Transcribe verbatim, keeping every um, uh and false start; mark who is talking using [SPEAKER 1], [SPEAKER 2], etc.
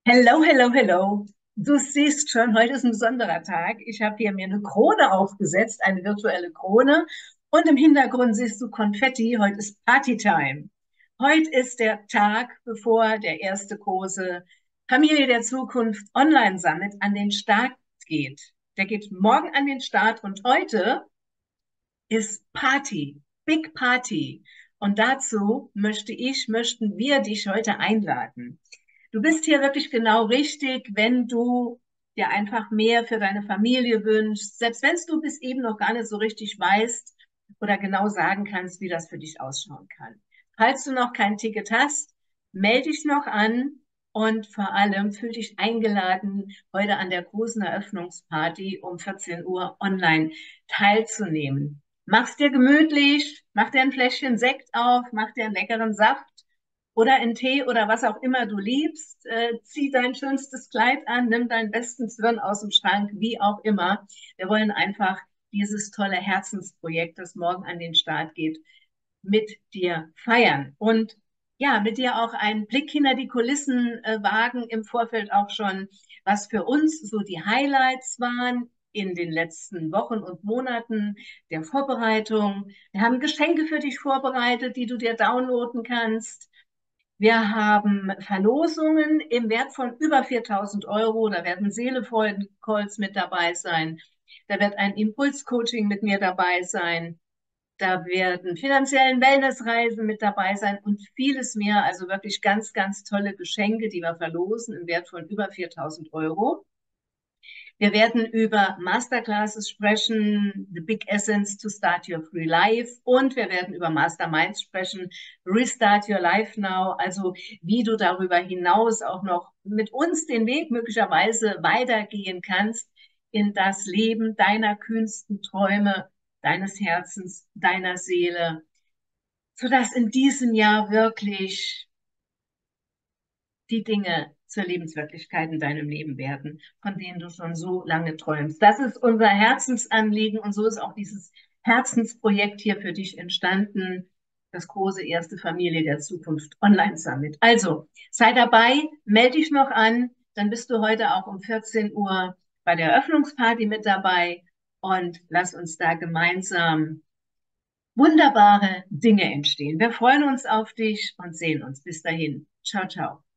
[SPEAKER 1] Hello, hello, hello. Du siehst schon, heute ist ein besonderer Tag. Ich habe hier mir eine Krone aufgesetzt, eine virtuelle Krone. Und im Hintergrund siehst du Konfetti. Heute ist Partytime. Heute ist der Tag, bevor der erste große Familie der Zukunft Online Summit an den Start geht. Der geht morgen an den Start und heute ist Party, Big Party. Und dazu möchte ich, möchten wir dich heute einladen. Du bist hier wirklich genau richtig, wenn du dir einfach mehr für deine Familie wünschst, selbst wenn du bis eben noch gar nicht so richtig weißt oder genau sagen kannst, wie das für dich ausschauen kann. Falls du noch kein Ticket hast, melde dich noch an und vor allem fühl dich eingeladen, heute an der großen Eröffnungsparty um vierzehn Uhr online teilzunehmen. Mach's dir gemütlich, mach dir ein Fläschchen Sekt auf, mach dir einen leckeren Saft oder einen Tee oder was auch immer du liebst. Äh, zieh dein schönstes Kleid an, nimm deinen besten Zwirn aus dem Schrank, wie auch immer. Wir wollen einfach dieses tolle Herzensprojekt, das morgen an den Start geht, mit dir feiern. Und ja, mit dir auch einen Blick hinter die Kulissen äh, wagen, im Vorfeld auch schon, was für uns so die Highlights waren in den letzten Wochen und Monaten der Vorbereitung. Wir haben Geschenke für dich vorbereitet, die du dir downloaden kannst. Wir haben Verlosungen im Wert von über viertausend Euro. Da werden Seele-Calls mit dabei sein. Da wird ein Impulscoaching mit mir dabei sein. Da werden finanziellen Wellnessreisen mit dabei sein und vieles mehr. Also wirklich ganz, ganz tolle Geschenke, die wir verlosen im Wert von über viertausend Euro. Wir werden über Masterclasses sprechen, The Big Essence to Start Your Free Life, und wir werden über Masterminds sprechen, Restart Your Life Now, also wie du darüber hinaus auch noch mit uns den Weg möglicherweise weitergehen kannst in das Leben deiner kühnsten Träume, deines Herzens, deiner Seele, sodass in diesem Jahr wirklich die Dinge zur Lebenswirklichkeit in deinem Leben werden, von denen du schon so lange träumst. Das ist unser Herzensanliegen und so ist auch dieses Herzensprojekt hier für dich entstanden, das große erste Familie der Zukunft Online Summit. Also sei dabei, melde dich noch an, dann bist du heute auch um vierzehn Uhr bei der Eröffnungsparty mit dabei und lass uns da gemeinsam wunderbare Dinge entstehen. Wir freuen uns auf dich und sehen uns. Bis dahin. Ciao, ciao.